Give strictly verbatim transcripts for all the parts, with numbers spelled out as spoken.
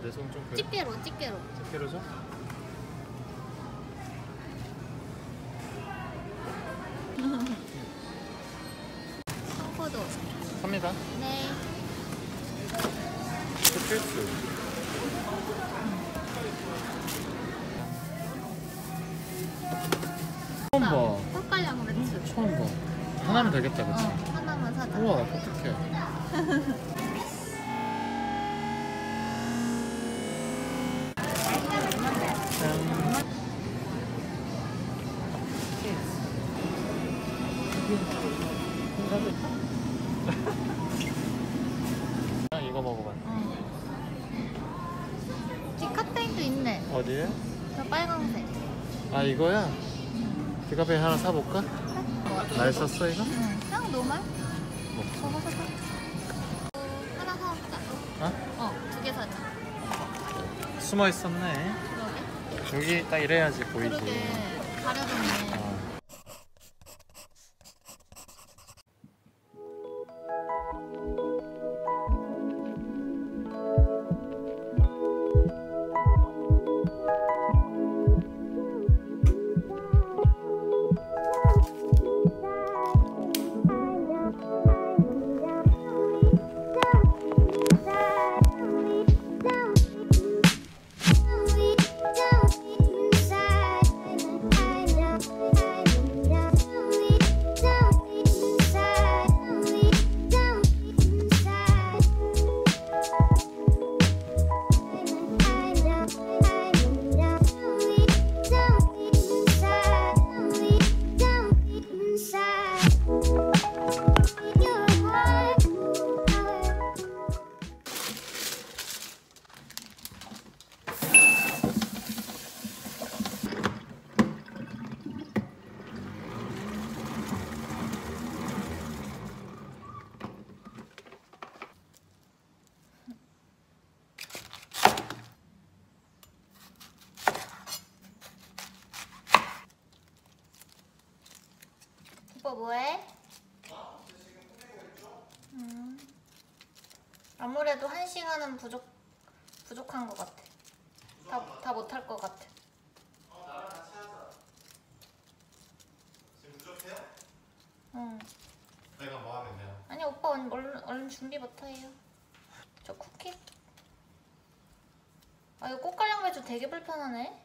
내 손 좀 그래? 집게로 집게로 집게로 줘? 청포도 삽니다. 네. 필수. 처음 봐. 꼴깔 양배추. 처음 봐. 하나면 되겠다, 그치? 어, 하나만 사자. 우와, 어떡해. 이거 먹어봐. 어. 디카페인도 있네. 어디에? 저 빨강색. 아, 이거야? 디카페인 하나 사볼까? 맛있었어, 이거? 응. 그냥 노말? 뭐? 저거 사자. 하나 사올까? 어? 어, 두 개 사자. 숨어 있었네. 그러게. 여기 딱 이래야지 보이지. 그러게. 가려졌네. 어. 오빠 뭐해? 음. 아무래도 한 시간은 부족 부족한 것 같아. 다 다 못할 것 같아. 어, 나랑 같이 하자. 지금 부족해요? 응. 내가 뭐 하면 돼요? 아니 오빠 얼른 얼른, 얼른 준비부터 해요. 저 쿠키? 아 이거 꽃갈량배추 되게 불편하네.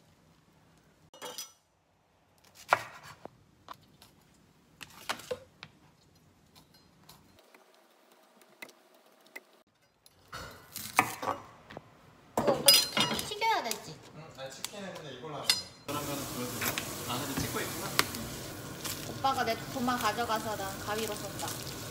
이거 오빠 튀- 튀겨야 되지? 응, 아니 치킨은 근데 이걸로 하면 돼. 그러면 보여드려. 아, 근데 찍고 있구나. 오빠가 내 돈만 가져가서 난 가위로 썼다.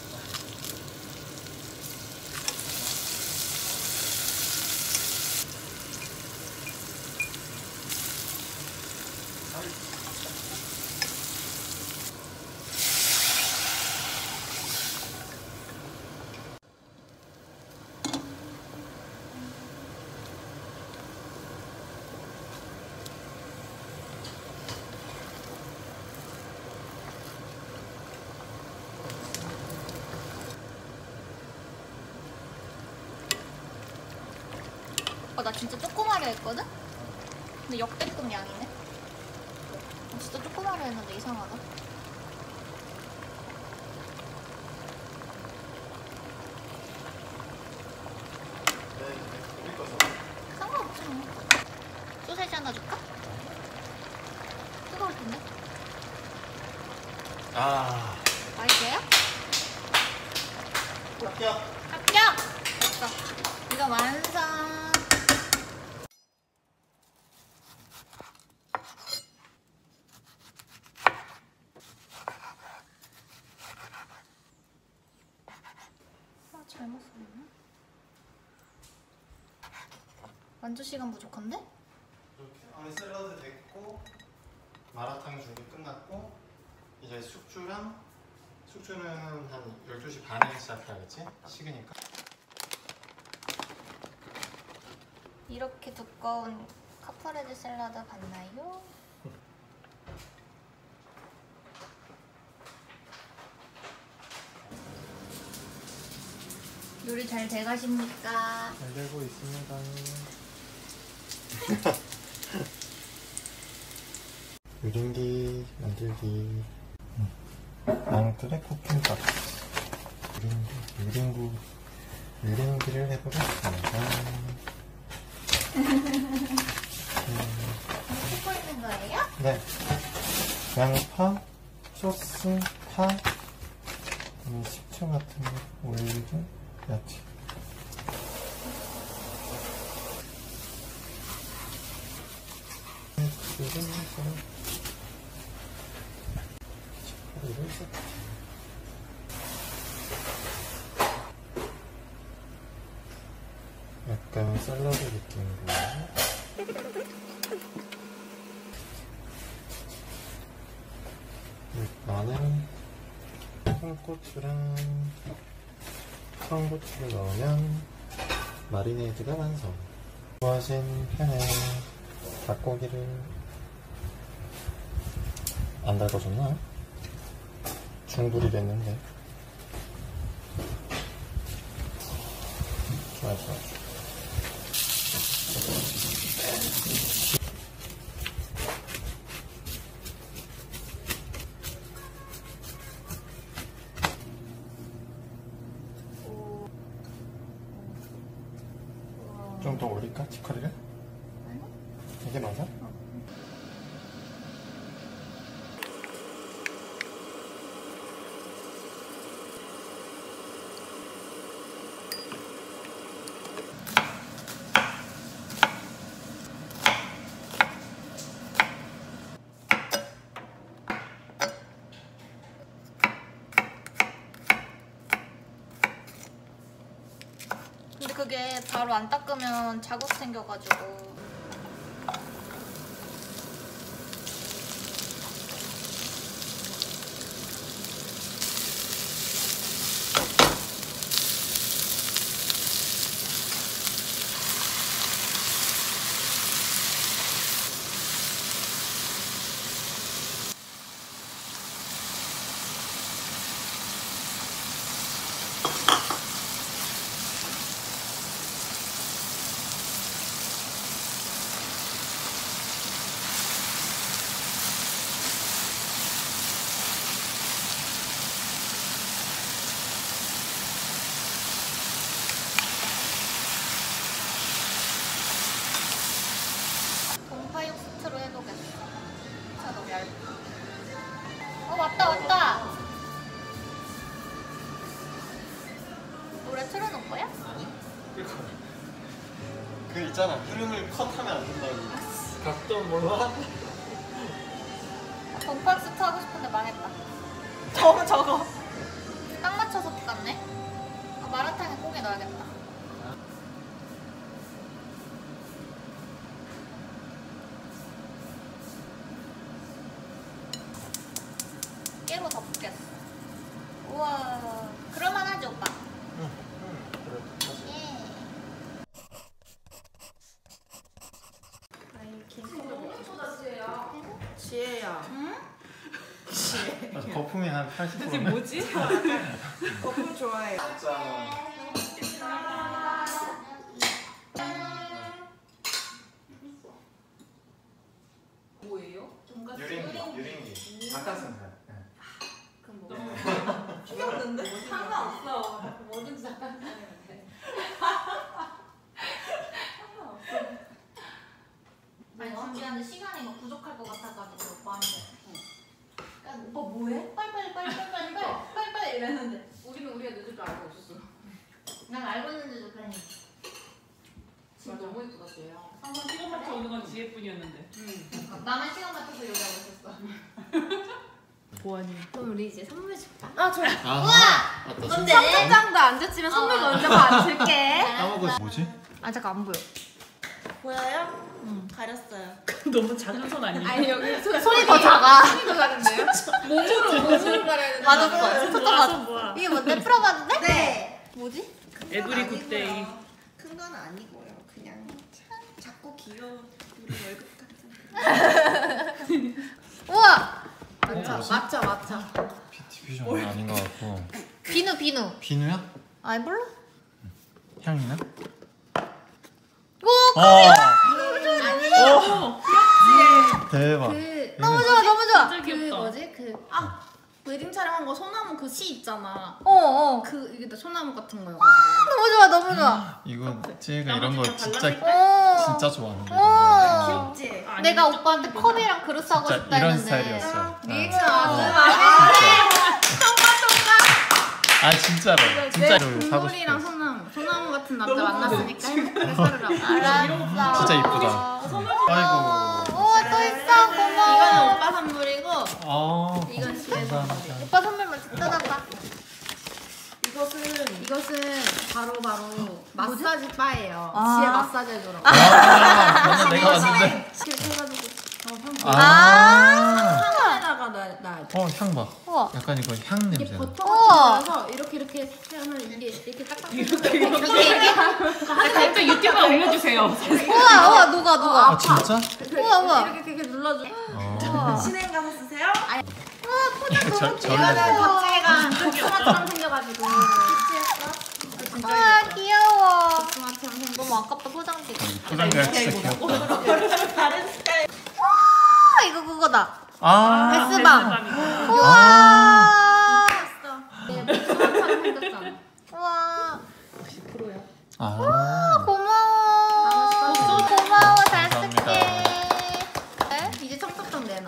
어, 나 진짜 조그마려 했거든? 근데 역대급 양이네? 어, 진짜 조그마려 했는데 이상하다. 우리 거 써. 상관없지 뭐. 소세지 하나 줄까? 뜨거울 텐데? 아, 맛있어요? 합격. 합격! 됐어. 이거 완성. 아, 잘못 썼나? 완주 시간 부족한데? 이렇게 안에 샐러드 됐고 마라탕 준비 끝났고 이제 숙주랑 숙주는 한 열두 시 반에 시작해야겠지? 식으니까. 이렇게 두꺼운 카프레제 샐러드 봤나요? 요리 잘 돼가십니까? 잘 되고 있습니다. 유린기 만들기. 앙뚜레 쿠킹밥. 유린기, 유린구, 유린기를 해보겠습니다. 씻고 있는 거예요? 네. 양파, 소스, 파, 음, 식초 같은 거, 올리브, 야채. 약간 샐러드 느낌으로. 마늘, 홍고추랑 청고추를 넣으면 마리네이드가 완성. 구워진 팬에 닭고기를 안 달궈줬나? 중불이 됐는데. 좋아 좋아. 좀 더 올릴까? 치커리를? 아니? 이게 맞아? 어. 근데 그게 바로 안 닦으면 자국 생겨가지고. 동파 육수로 해보겠어. 자, 너무 얇아. 어, 왔다, 왔다. 노래 틀어놓을 거야? 아니? 그거 그 있잖아, 흐름을 컷하면 안 된다고. 각도 몰라? 동파 육수 하고 싶은데 망했다. 저거, 저거. 딱 맞춰서 볶았네. 아, 마라탕에 고기 넣어야겠다. 깨로 덮겠어. 우와, 그럴만하지 오빠? 응, 응, 그래. 다시. 예. 지혜야. 응? 지혜. 아, 거품이 한 팔십 퍼센트. 이게 뭐지? 거품 좋아해. 뭐예요? 유린기, 유린기. 닭가슴살. 네. 그럼 뭐? 튀겼는데? 상관없어. 뭐든지 잠깐 하면 돼. 아니 준비하는데 시간이 막 부족할 것 같아가지고 오빠한테 야 오빠 뭐해? 빨리빨리 빨리빨리 빨리 빨리빨리 이랬는데 우리는 우리가 늦을 줄 알고 있었어. 난 알고 있는데도 그러니 진짜 너무 예쁘다, 쟤야. 항상 시간 맞춰 오는 건 지혜뿐이었는데. 나만 시간 맞춰서 요리하고 있었어. 보안이. 그럼 우리 이제 선물 줄까? 아, 저 아하. 맞다. 뭔데? 선물장도 안 줬지만 선물 어. 먼저 받을게. 까먹고 있- 뭐지? 아 잠깐 안 보여. 보여요? 응. 가렸어요. 너무 작은 손 아니야? 아니 여기 손, 손이 더 작아. 손이 더 작은데요? 몸으로 몸으로 가려야 되는 맞아, 거 맞아. 초점 뭐야, 맞아. 손 뭐야? 이게 뭔데? 풀어봤는데? 네. 뭐지? 에브리 굿데이. 큰 건 아니고요. 그냥 참 작고 귀여운 우리 월급 같은. 우와! 맞죠? 맞죠? 맞죠? 디퓨전은 아닌 것 같고. 비누 비누. 비누야? 아이 몰라? 향이나? 오 어. 아니에요. 대박. 그 너무 좋아 너무 좋아. 진짜 그 귀엽다. 뭐지 그 아 웨딩 촬영한 거 소나무 그 시 있잖아. 어어 그 이게 다 소나무 같은 거여가지고. 너무 좋아 너무 좋아. 이거 찌가 이런 거 진짜 오. 진짜 좋아하는데. 오. 귀엽지? 아니, 내가 조금 오빠한테 컵이랑 그릇 사고 진짜 싶다 이런 했는데. 스타일이었어. 리액션 어. 아주 어. 많이 아 진짜로 진짜로 사고 눈물이랑 싶어. 소나무 소나무 같은 남자 만났으니까 행복하게 살으라고. 알았어. 진짜 이쁘다. 아이고. 오또 있어 고마워. 이거는 오빠 선물이고 아 이건 시의 선물이고 감사합니다. 오빠 선물만 뜯어봐. 이것은 이것은 바로 바로 마사지 바예요. 아. 지혜 마사지 해주라고. 아 맞아 내가 왔는데. 이렇게 해가지고 어, 아. 상에다가 놔. 어향 봐. 우와. 약간 이거 향 이게 냄새. 버터 우와. 같이 들어서 이렇게 이렇게 하면 이게 이렇게 딱딱 이렇게 이렇게 이게 이게. 살짝 유튜브에 올려주세요. 우와 우와 녹아 녹아. 아 진짜? 우와 우와. 이렇게 이렇게 눌러줘. 어. 진행 가서 쓰세요? 저 저를 이거는 내가. 박지혜가 복숭아처럼 생겨가지고 진짜 아 귀여워. 복숭아처럼 생겨. 너무 아깝다 포장지가. 포장지가 진짜 귀엽다. 아 이거 그거다. 아. 베스밤. 우와. 아. 얘 복숭아처럼 생겼잖아. 우와. 아. 고마워. 고마워 잘 감사합니다. 쓸게. 이제 청첩장 내놔.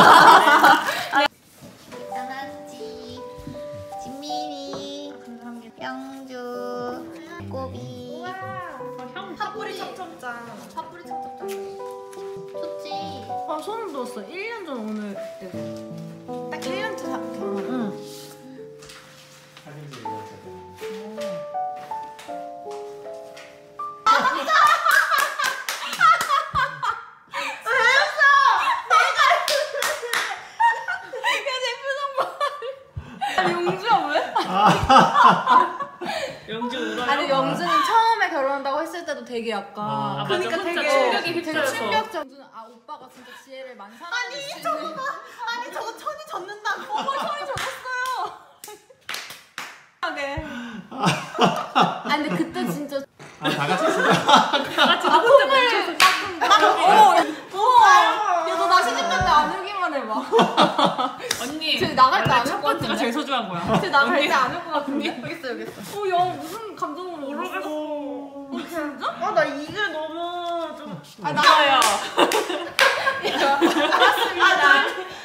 나나지, 진미리, 영주, 꼬비. 팥뿌리 첩첩장. 팥뿌리 청첩장. 좋지. 아 소름 돋았어. 일 년 전 오늘 딱 일 년째 결혼. 응. 영주야 왜? 영주 울어요. 아니 영주는 처음에 결혼한다고 했을 때도 되게 약간 아, 맞아. 그러니까 혼자 되게- 충격이 되게 휩싸여서. 충격적. 영주는 아 오빠가 진짜 지혜를 많이 사랑해. 아니 저거 아니 저거 천이 젖는다고. 어머 천이 젖었어요. 네. 아 근데 그때 진짜 아다 같이 쓰자. 다 같이 혼자 멈춰서 야너 나 시집갈 때 안 울기만 해봐. 언니. 쟤 나갈 때 원래 안 첫 울 것 번째가 같은데? 제일 소중한 거야. 쟤 나갈 언니. 때 안 울 것 같은데? 여기 있어 여기 있어. 어야 무슨 감정으로 모르겠어. 어 진짜? 아나 이게 너무 좀. 아 나. 나야. 알았습니다.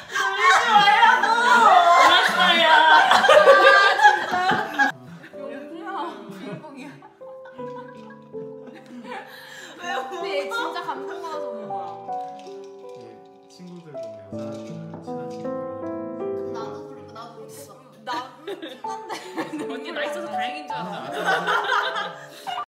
알았어요. 영주야 주인공이야. 근데 얘 진짜 감동받아서